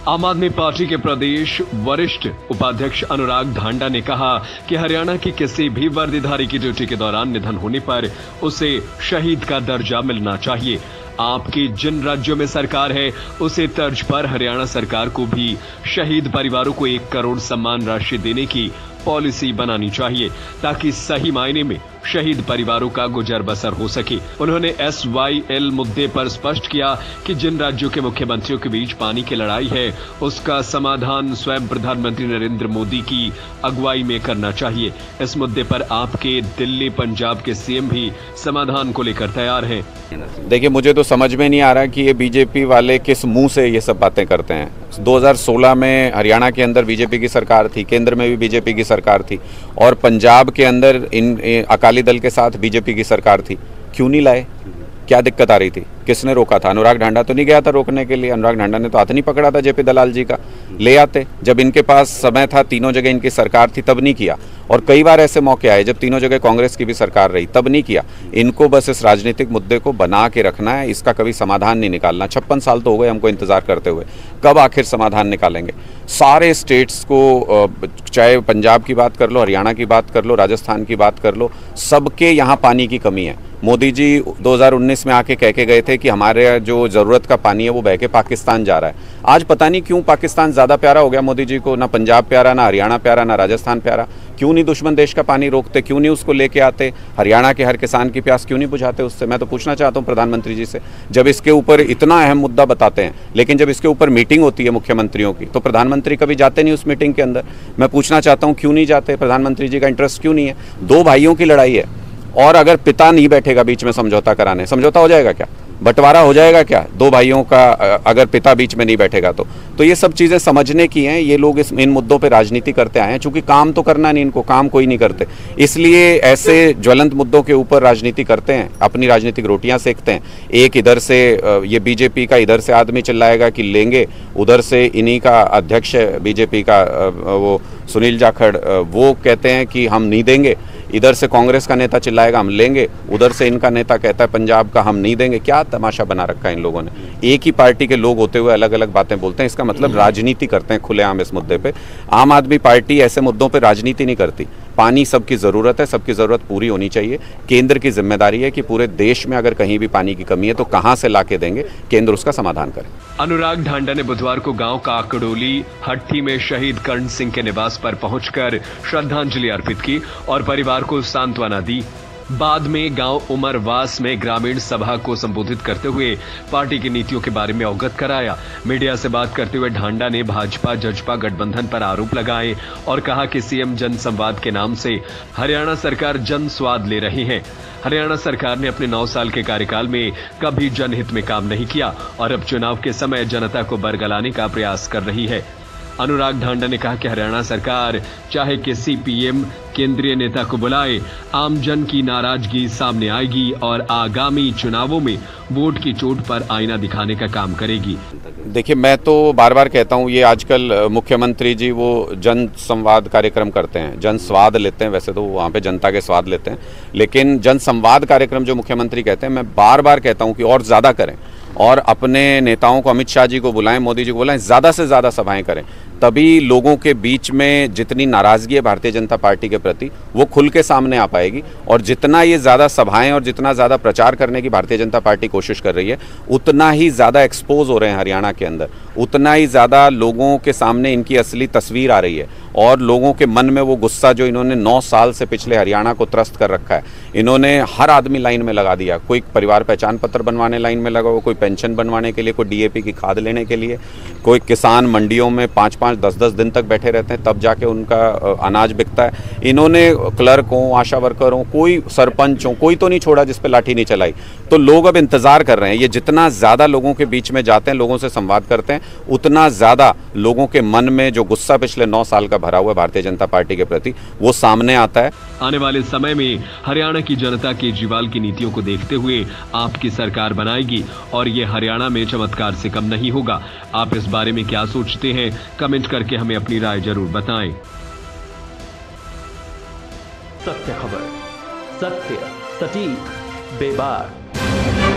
आम आदमी पार्टी के प्रदेश वरिष्ठ उपाध्यक्ष अनुराग ढांडा ने कहा कि हरियाणा की किसी भी वर्दीधारी की ड्यूटी के दौरान निधन होने पर उसे शहीद का दर्जा मिलना चाहिए। आपकी जिन राज्यों में सरकार है उसी तर्ज पर हरियाणा सरकार को भी शहीद परिवारों को 1 करोड़ सम्मान राशि देने की पॉलिसी बनानी चाहिए ताकि सही मायने में शहीद परिवारों का गुजर बसर हो सके। उन्होंने SYL मुद्दे पर स्पष्ट किया कि जिन राज्यों के मुख्यमंत्रियों के बीच पानी की लड़ाई है उसका समाधान स्वयं प्रधानमंत्री नरेंद्र मोदी की अगुवाई में करना चाहिए। इस मुद्दे पर आपके दिल्ली पंजाब के CM भी समाधान को लेकर तैयार हैं। देखिए, मुझे तो समझ में नहीं आ रहा कि ये बीजेपी वाले किस मुंह से ये सब बातें करते हैं। 2016 में हरियाणा के अंदर बीजेपी की सरकार थी, केंद्र में भी बीजेपी की सरकार थी और पंजाब के अंदर अकाली दल के साथ बीजेपी की सरकार थी। क्यों नहीं लाए? क्या दिक्कत आ रही थी? किसने रोका था? अनुराग ढांडा तो नहीं गया था रोकने के लिए। अनुराग ढांडा ने तो हाथ नहीं पकड़ा था JP दलाल जी का। ले आते जब इनके पास समय था, तीनों जगह इनकी सरकार थी, तब नहीं किया। और कई बार ऐसे मौके आए जब तीनों जगह कांग्रेस की भी सरकार रही, तब नहीं किया। इनको बस इस राजनीतिक मुद्दे को बना के रखना है, इसका कभी समाधान नहीं निकालना। 56 साल तो हो गए हमको इंतजार करते हुए, कब आखिर समाधान निकालेंगे? सारे स्टेट्स को, चाहे पंजाब की बात कर लो, हरियाणा की बात कर लो, राजस्थान की बात कर लो, सबके यहाँ पानी की कमी है। मोदी जी 2019 में आके कह के गए थे कि हमारे जो ज़रूरत का पानी है वो बह के पाकिस्तान जा रहा है। आज पता नहीं क्यों पाकिस्तान ज़्यादा प्यारा हो गया मोदी जी को। ना पंजाब प्यारा, ना हरियाणा प्यारा, ना राजस्थान प्यारा। क्यों नहीं दुश्मन देश का पानी रोकते? क्यों नहीं उसको लेके आते? हरियाणा के हर किसान की प्यास क्यों नहीं बुझाते उससे? मैं तो पूछना चाहता हूँ प्रधानमंत्री जी से। जब इसके ऊपर इतना अहम मुद्दा बताते हैं, लेकिन जब इसके ऊपर मीटिंग होती है मुख्यमंत्रियों की, तो प्रधानमंत्री कभी जाते नहीं उस मीटिंग के अंदर। मैं पूछना चाहता हूँ क्यों नहीं जाते? प्रधानमंत्री जी का इंटरेस्ट क्यों नहीं है? 2 भाइयों की लड़ाई है और अगर पिता नहीं बैठेगा बीच में समझौता कराने, समझौता हो जाएगा क्या? बंटवारा हो जाएगा क्या 2 भाइयों का अगर पिता बीच में नहीं बैठेगा तो ये सब चीज़ें समझने की हैं। ये लोग इन मुद्दों पे राजनीति करते आए हैं, चूंकि काम तो करना नहीं, इनको काम कोई नहीं करते, इसलिए ऐसे ज्वलंत मुद्दों के ऊपर राजनीति करते हैं, अपनी राजनीतिक रोटियां सेकते हैं। एक इधर से ये बीजेपी का इधर से आदमी चिल्लाएगा कि लेंगे, उधर से इन्हीं का अध्यक्ष बीजेपी का वो सुनील जाखड़ वो कहते हैं कि हम नहीं देंगे। इधर से कांग्रेस का नेता चिल्लाएगा हम लेंगे, उधर से इनका नेता कहता है पंजाब का हम नहीं देंगे। क्या तमाशा बना रखा है इन लोगों ने? एक ही पार्टी के लोग होते हुए अलग अलग बातें बोलते हैं। इसका मतलब राजनीति करते हैं खुलेआम इस मुद्दे पे। आम आदमी पार्टी ऐसे मुद्दों पे राजनीति नहीं करती। पानी सबकी ज़रूरत है, सबकी ज़रूरत पूरी होनी चाहिए। केंद्र की जिम्मेदारी है कि पूरे देश में अगर कहीं भी पानी की कमी है तो कहां से ला के देंगे, केंद्र उसका समाधान करे। अनुराग ढांडा ने बुधवार को गांव काकड़ोली हट्टी में शहीद कर्ण सिंह के निवास पर पहुंचकर श्रद्धांजलि अर्पित की और परिवार को सांत्वना दी। बाद में गांव उमरवास में ग्रामीण सभा को संबोधित करते हुए पार्टी की नीतियों के बारे में अवगत कराया। मीडिया से बात करते हुए ढांडा ने भाजपा जजपा गठबंधन पर आरोप लगाए और कहा कि CM जन संवाद के नाम से हरियाणा सरकार जन स्वाद ले रही है। हरियाणा सरकार ने अपने 9 साल के कार्यकाल में कभी जनहित में काम नहीं किया और अब चुनाव के समय जनता को बरगलाने का प्रयास कर रही है। अनुराग ढांडा ने कहा कि हरियाणा सरकार चाहे किसी PM केंद्रीय नेता को बुलाए, आमजन की नाराजगी सामने आएगी और आगामी चुनावों में वोट की चोट पर आईना दिखाने का काम करेगी। देखिए, मैं तो बार बार कहता हूँ, ये आजकल मुख्यमंत्री जी वो जन संवाद कार्यक्रम करते हैं, जन स्वाद लेते हैं। वैसे तो वहाँ पे जनता के स्वाद लेते हैं, लेकिन जन संवाद कार्यक्रम जो मुख्यमंत्री कहते हैं, मैं बार बार कहता हूँ कि और ज़्यादा करें और अपने नेताओं को, अमित शाह जी को बुलाएं, मोदी जी को बुलाएं, ज़्यादा से ज़्यादा सभाएं करें। तभी लोगों के बीच में जितनी नाराज़गी है भारतीय जनता पार्टी के प्रति वो खुल के सामने आ पाएगी। और जितना ये ज़्यादा सभाएं और जितना ज़्यादा प्रचार करने की भारतीय जनता पार्टी कोशिश कर रही है, उतना ही ज़्यादा एक्सपोज हो रहे हैं हरियाणा के अंदर, उतना ही ज़्यादा लोगों के सामने इनकी असली तस्वीर आ रही है और लोगों के मन में वो गुस्सा जो इन्होंने 9 साल से पिछले हरियाणा को त्रस्त कर रखा है, इन्होंने हर आदमी लाइन में लगा दिया। कोई परिवार पहचान पत्र बनवाने लाइन में लगा हुआ, कोई पेंशन बनवाने के लिए, कोई DAP की खाद लेने के लिए, कोई किसान मंडियों में 5-5, 10-10 दिन तक बैठे रहते हैं, तब जाके उनका अनाज बिकता है। इन्होंने क्लर्क हो, आशा वर्कर हो, कोई सरपंच हो, कोई तो नहीं छोड़ा जिस पे लाठी नहीं चलाई। तो लोग अब इंतजार कर रहे हैं। ये जितना ज़्यादा लोगों के बीच में जाते हैं, लोगों से संवाद करते हैं, उतना ज़्यादा लोगों के मन में जो गुस्सा पिछले 9 साल का भरा हुआ है भारतीय जनता पार्टी के प्रति, वो सामने आता है। आने वाले समय में हरियाणा की जनता केजरीवाल की नीतियों को देखते हुए आपकी सरकार बनाएगी और ये हरियाणा में चमत्कार से कम नहीं होगा। आप इस बारे में क्या सोचते हैं? कमेंट करके हमें अपनी राय जरूर बताएं। सत्य खबर, सत्य, सटीक, बेबाक।